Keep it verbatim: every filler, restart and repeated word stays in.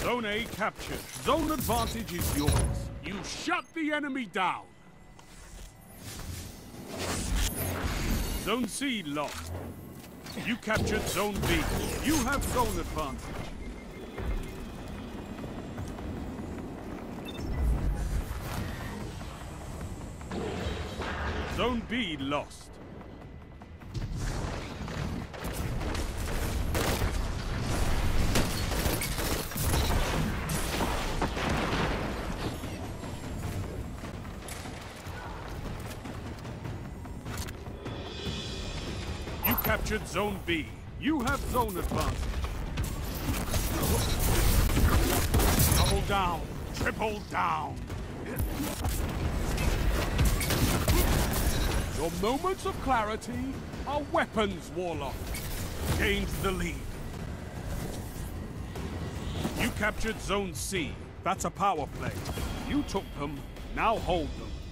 Zone A captured. Zone advantage is yours. You shut the enemy down. Zone C lost. You captured Zone B. You have zone advantage. Zone B lost. You captured Zone B. You have zone advantage. Double down. Triple down. Your moments of clarity are weapons, Warlock. Gained the lead. You captured Zone C. That's a power play. You took them, now hold them.